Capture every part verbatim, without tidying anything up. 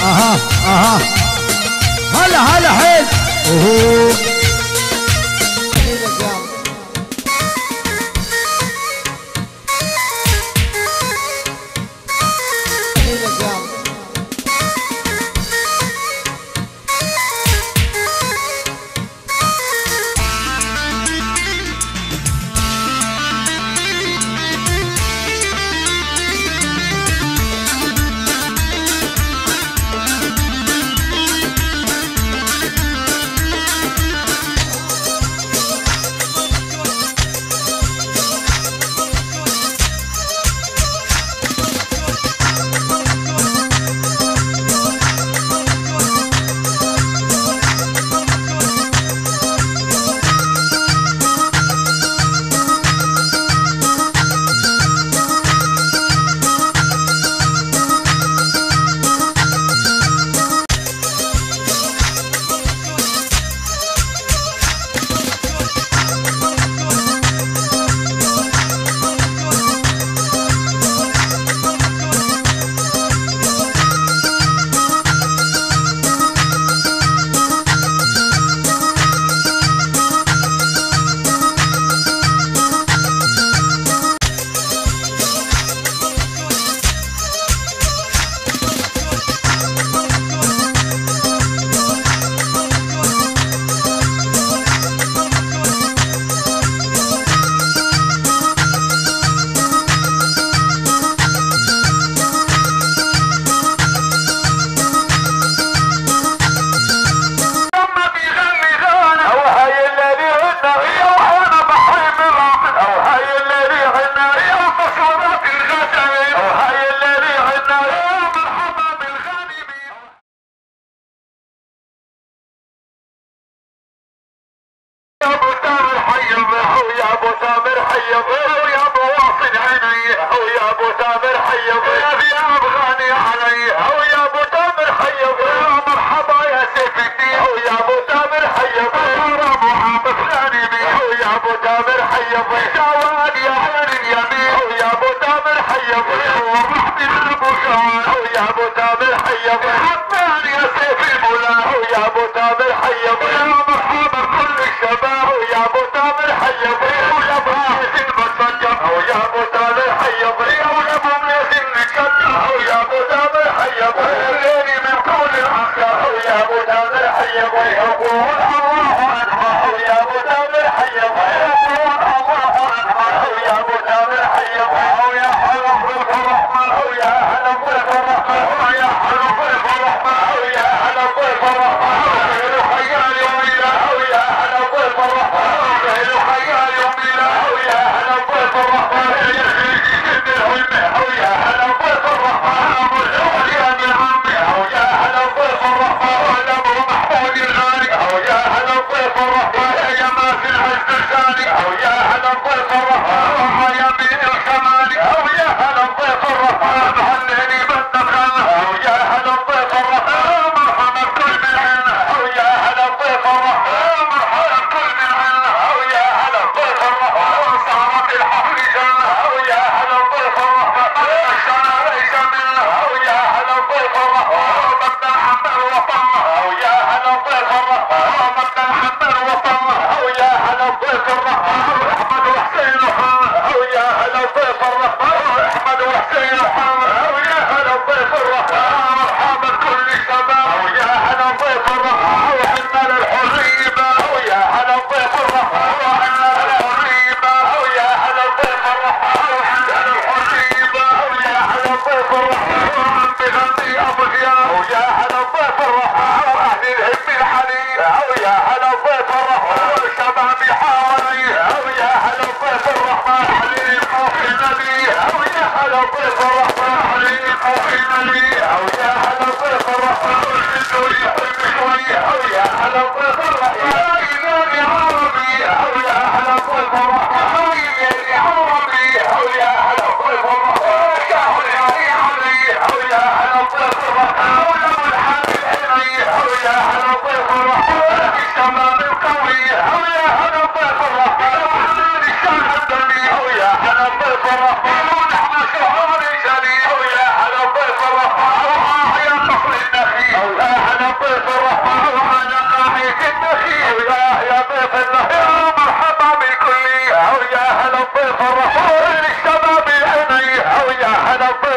اها اها هلا هلا حيل اوهو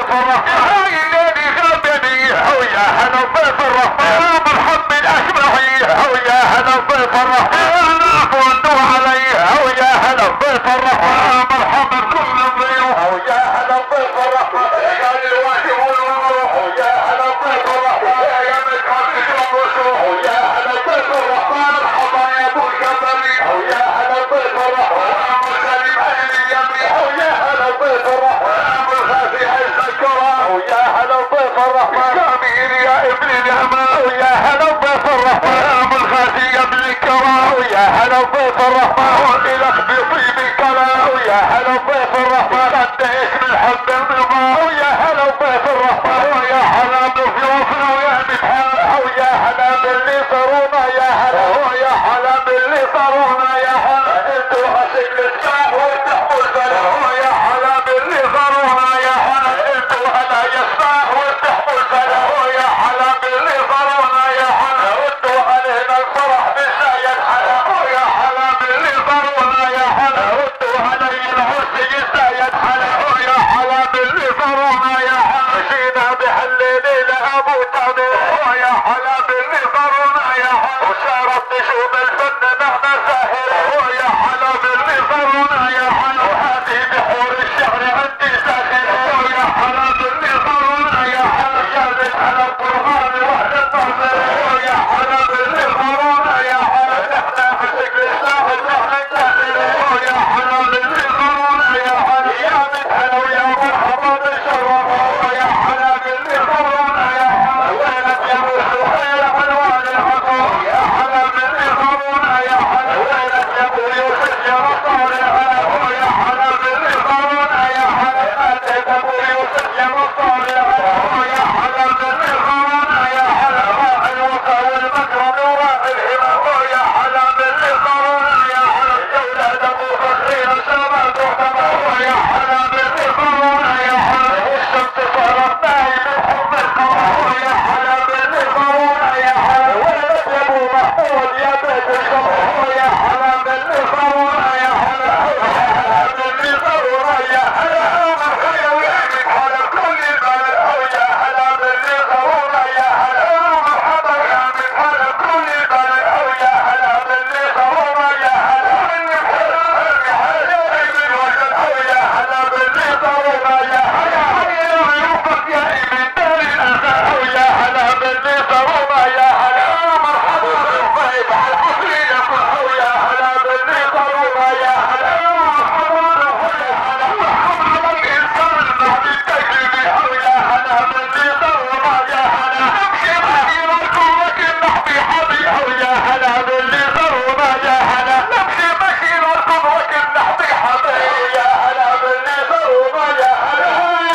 ضيف الرحمن الليل غابني ويا هلا ضيف الرحمن مرحب بالاشبعي ويا هلا ضيف الرحمن عفوا علي ويا هلا ضيف الرحمن مرحبا كل الضيوف ويا هلا ضيف الرحمن قال الواجب والممروح ويا هلا ضيف الرحمن يا مدحت الرسول ويا هلا ضيف الرحمن مرحبا يا ابو الكبري ويا هلا ضيف الرحمن ابو سليم عيني يمي ويا هلا ضيف الرحمن ابو الخافي عيسى الكرام ويا هلا ضيف الرحمن كامل يا ابن الامان ويا هلا ضيف الرحمن ابو الخافي يا ابن الكرام ويا هلا ضيف الرحمن والك بطيب الكلام ويا هلا ضيف الرحمن انت اسم الحب النظام ويا هلا ضيف الرحمن ويا هلا بضيوفنا ويا مدحان ويا هلا باللي صارونا يا هلا ويا هلا باللي صارونا يا هلا انتوا غسل الساح وارتحوا الفلا ويا هلا باللي صارونا يا هلا انتوا هلا يساح وارتحوا الفلا ويا هلا باللي صارونا يا هلا ردوا علينا الفرح بسايا الحلا ويا هلا باللي صارونا يا هلا ردوا علي العرس يسايا الحلا ويا هلا باللي صارونا يا هلا مشينا بحليلي لابو تعبير ويا هلا باللي صارونا يا هلا وصارت نشوف الفن معنى ساهر ويا هلا باللي صارونا يا هلا وهذه بحور الشعر عندي ساخر ويا هلا باللي صارونا يا هلا شادت على القرآن وحد الطاهر ويا هلا باللي صارونا يا هلا نحن عشق الساحل نحن الساحل ويا هلا باللي صارونا يا هلا يا مدحن ويا مرحبا بالشرف ويا هلا باللي صارونا يا هلا وينك يا ابو الخير عنوان العطاء يا هلا باللي صارونا يا هلا وينك يا ابو يوسف يا مطار الهلا ويا هلا باللي صارونا يا هلا اتيت ابو يوسف يا مطار الهلا ويا هلا باللي صارونا يا هلا راعي الوفا والمكرم وراعي الهمم ويا هلا باللي صارونا يا هلا يا ولاد ابو بكرين شباب وحمام ويا هلا باللي صارونا يا هلا والشمس صارت نايم الحب القمر ويا هلا باللي صارونا يا هلا ولد يا ابو محمود يا بيت الشمس ويا هلا باللي صارونا يا هلا هلا باللي صارونا يا هلا مرحبا ويعمل هلا كل البلد ويا هلا باللي صارونا يا هلا مرحبا ويعمل هلا كل البلد ويا هلا باللي صارونا يا هلا من الحلال يا هلا من وجد ويا هلا باللي صارونا يا هلا حي عيوبك يا ابن دار الاخر ويا هلا باللي صارونا يا هلا مرحبا بالضيف على الحفل يكون ويا هلا باللي صارونا يا هلا مرحبا ويا هلا مرحبا بالانسان بعد التجربه ويا هلا باللي صارونا يا هلا نمشي مسيركم لكن نحبي حبي ويا هلا باللي صارونا يا هلا نمشي مسيركم لكن نحبي حبي ويا هلا باللي صارونا يا هلا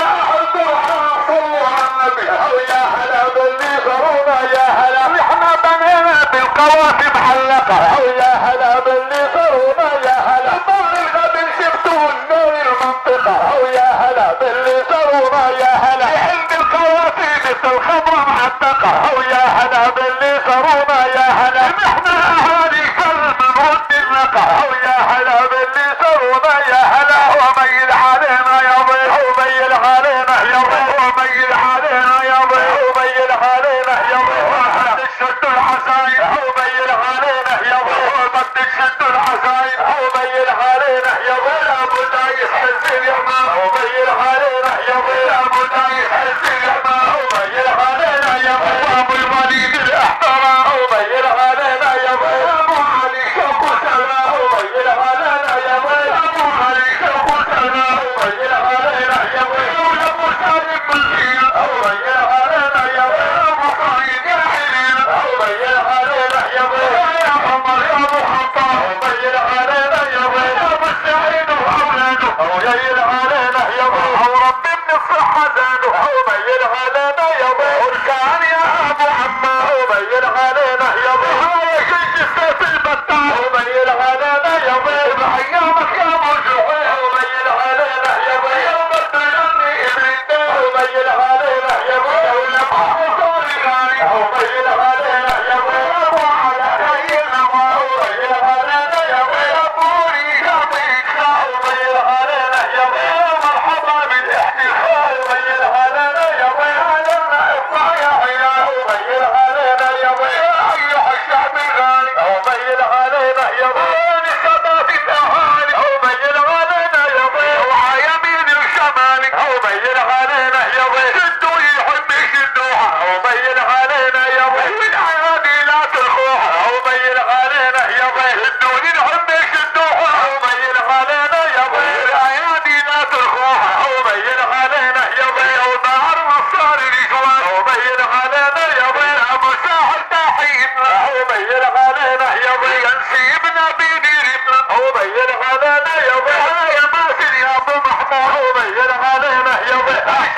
صلوا على النبي ويا هلا باللي صارونا يا هلا نحن بنينا بالقوافي محلقه ويا هلا باللي صارونا يا هلا المغرب بنشفتوا النار المنطقه ويا هلا باللي صارونا يا هلا يحل بالقوافي مثل الخمره معتقه ويا هلا باللي صارونا يا هلا نحن اهالي كلب نرد النقه ويا هلا باللي صارونا يا هلا وميل علينا يا ضيف وميل علينا يا ضيف وميل علينا يا ضيف وميل علينا يا ضيف ومد الشد العزايم وميل علينا يا ضيف ومد الشد العزايم وميل علينا يا ضيف ابو دايس حزب اليمن وميل علينا يا ضيف ابو دايس حزب اليمن وميل علينا يا ضيف ابو الوليد الاحترام وميل علينا يا ضيف ابو علي شوق سلام وميل علينا يا ضيف ابو علي شوق سلام وميل علينا يا ضيف ابو سالم بالخير وميل علينا يا ضيف ابو سعيد يا حليل وميل علينا يا ضيف يا عمر يا ابو خطاب وميل علينا يا ضيف ابو سعيد واولاده وميل علينا يا ضيف ورب من الصحه زاده وميل علينا يا ضيف وركان يا ابو عمار وميل علينا يا ضيف يا جيش السيف البتار وميل علينا يا ضيف ايامك يا ابو جوع وميل علينا يا ضيف يوم الدنيا ابن الدار وميل علينا يا ضيف ولمحه وصاري غالي وميل علينا يا ضيف ابو على خير النوار وميل علينا يا ضيف ابو رياض وميل علينا يا ضيف مرحبا بالاحتفال وميل علينا يا ضي شدوا يحب يشدوها وبين علينا يا ضي والعيادي لا تلقوها وبين علينا يا ضي شدوا يحب يشدوها وبين علينا يا ضي العيادي لا تلقوها وبين علينا يا ضي ونهار نصار الجوال وبين علينا يا ضي ابو ساحل تحيين وبين علينا يا ضي نسيبنا بيديرنا وبين علينا يا ضي يا ماسل يا ابو محمود وبين علينا يا ضي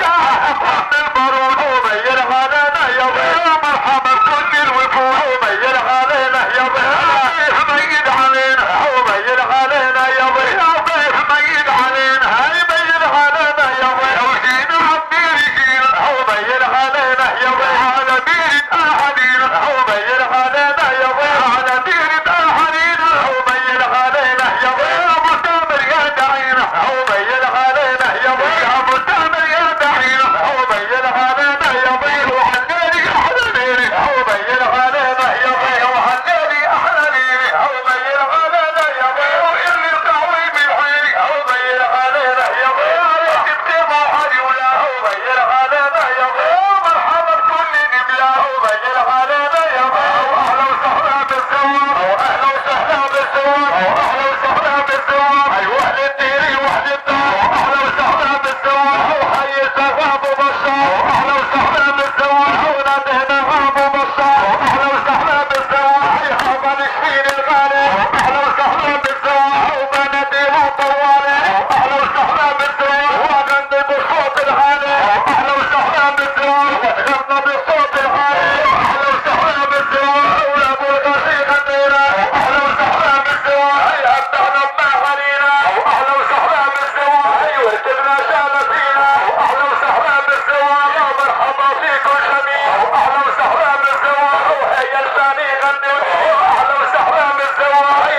احسن البارون وبين علينا يا ضي مرحبا كل الوفود وبين علينا يا ضي ضيف ميد علينا وبين علينا يا ضي ضيف ميد علينا هاي بين علينا يا ضي وجينا عبير جينا وبين علينا يا ضي على بير احدينا وبين علينا يا ضي على بير احدينا وبين علينا يا ضي ابو تامر يا دعينا وبين علينا يا ضي ابو تامر يا دعينا وبين علينا يا ضي وحناني احلى وبين علينا يا ضي وحناني احلى وبين علينا يا ضي واللي قوي بالحيل وبين علينا يا ضي تبتغى حالي ولا وبين علينا يا ضي مرحبا بكل نبلا وبين علينا يا ضي واهلا وسهلا بالزوار واهلا وسهلا بالزوار واهلا وسهلا بالزوار اي وحده الديري وحده الدار واهلا وسهلا بالزوار وحي الزغاب وبشار واهلا وسهلا بالزوار ونادينا ابو بشار واهلا وسهلا بالزوار حي حضن شفين الغالي واهلا وسهلا بالزوار وبنادينا طوالي واهلا وسهلا بالزوار وغني بالصوت العالي واهلا وسهلا بالزوار وغنى بالصوت العالي واهلا وسهلا بالزوار وابو الغسيل غنينا واهلا وسهلا بالزوار هي ابدعنا بما غنينا واهلا وسهلا بالزوار هي وركبنا شالتينا واهلا وسهلا بالزوار يا مرحبا فيكم جميع واهلا وسهلا بالزوار وهي الثاني غني واهلا وسهلا بالزوار هي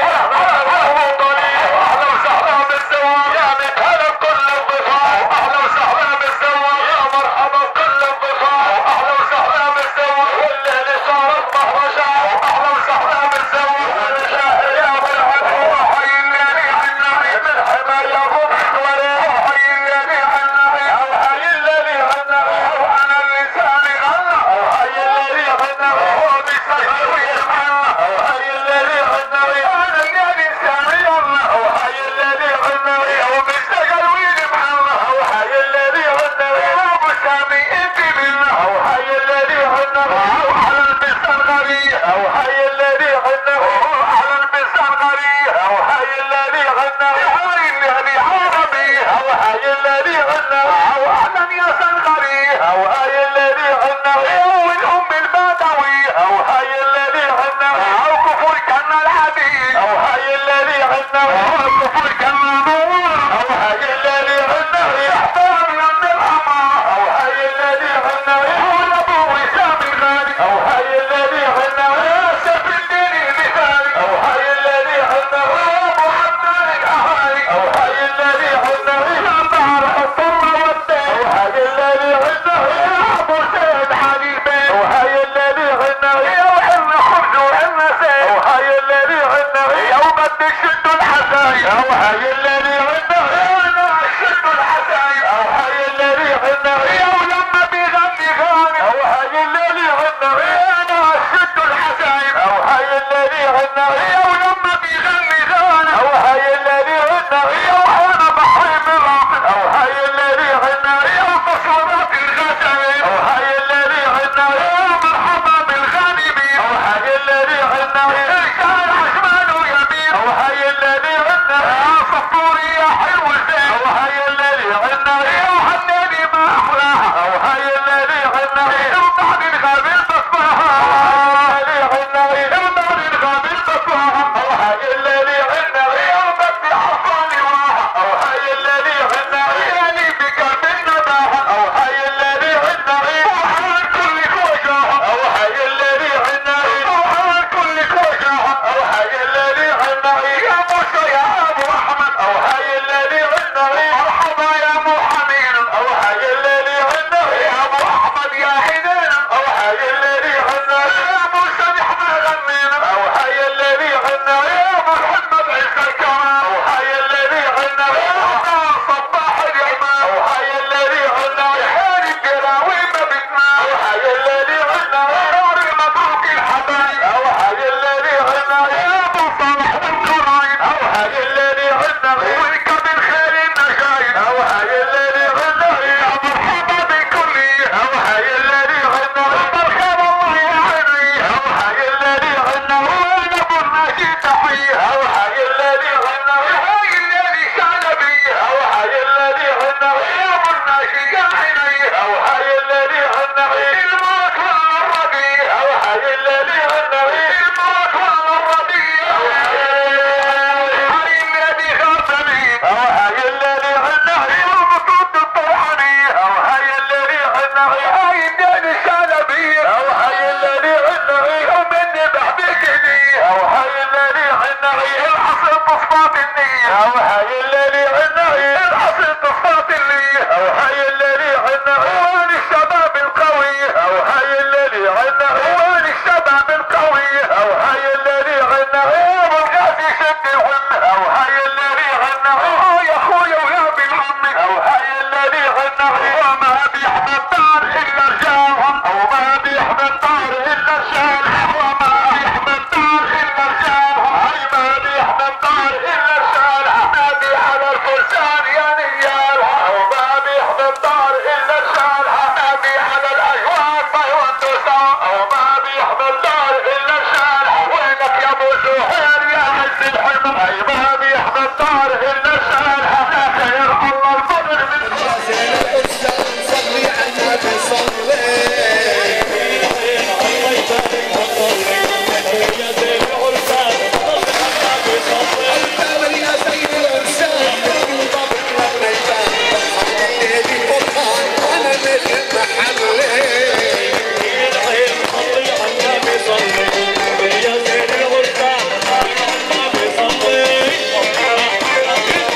وطني واهلا وسهلا بالزوار يا من هلا بكل الضفاع واهلا وسهلا بالزوار يا مرحبا بكل الضفاع واهلا وسهلا بالزوار والليل صارت مهرجان واهلا وسهلا بالزوار والشاهر يا ابو العدو وحي الليل عناي من حمى يا ابو محوري وحي الليل عناي وحي الليل عناي وانا اللساني غنى وحي الليل عناي هو بيستشعر يسمعنا وحي الليل عناي انا اللي لساني غنى وحي الليل عناي هو بيستشعر ويسمعنا وحي الليل عناي ابو سامي انت منا وحي الليل عناي وعلى البسان غريب وحي الليل عناي وعلى البسان غريب وحي الليل عناي وحي الليل عربي وحي الليل عناي واهلا يا سنغري وحي الليل عناي والام البدوي وحي الليل عناي وكفر كان العدي وحي الليل عناي وكفر كان نور وحي الليل عناي احترم يا ابن الحمار وحي الليل عناي ابو وسام الغالي وحي الليل عناي سيف الدين المثالي وحي الليل عناي ابو حماد الاهالي وحي الليل عناي يا بحر الطر والدين وحي الليل عناي ابو سيد حبيبي وحي الليل عناي وحنا خبز وحنا سيد وحي الليل عناي يوم بدك شدوا الحسايا وحي الليل عناي انا شد الحسايا وحي الليل عناي ولما بيغني غاني وحي الليل عناي انا شد الحسايا وحي الليل عناي ولما بيغني غاني وحي الليل عناي وانا بحرم الرابط وحي الليل عناي وتصورات الغزالين وحي الليل عناي مرحبا بالغانمين وحي الليل عناي شارع شمال ويمين وحي الليل عناي صفوري يا حلو زين وحي الليل عناي وحناني ما احلاها وحي الليل عناي وبعد الغابر بصباها وحي الليل عناي وبعد الغابر بصباها النعيم الناشي عيني او هاي الليل النعيم الموت ولا الربيع او هاي الليل النعيم الموت ولا الربيع او هاي الذي خاصني او هاي الليل النعيم المفروض الطوعني او هاي الليل النعيم هاي الدين الشلبي او هاي الليل النعيم ومني بحبكني او هاي الليل النعيم الحصل تصفات النية او هاي الليل النعيم الحصل تصفات النية او هاي الليل النعيم وين الشباب القوي او هاي الليل النعيم وين الشباب القوي او هاي الليل النعيم والغازي شد الهم او هاي الليل النعيم يا اخويا ويا ابن عمي او هاي الليل النعيم وما بيحمى الدار الا رجالهم او ما بيحمى الدار الا رجالهم وما بيحمى الدار الا رجالهم هاي ما بيحمى الدار الا رجالهم نادي على الفرسان يا نيالهم او ما بيحمى الدار الا رجالهم نادي على الاجواد ما يوندسوا او ما بيحمى الدار الا رجالهم وينك يا ابو زهير يا عز الحمى اي ما بيحمى الدار الا رجالهم لا خير الله الفضل من صلي على النبي صلي يا زين العرسان الثامن يا زين العرسان انا مثل محلي صلي على النبي صلي يا زين العرسان النبي صلي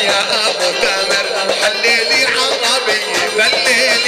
يا ابو تامر حليلي عربي بليلي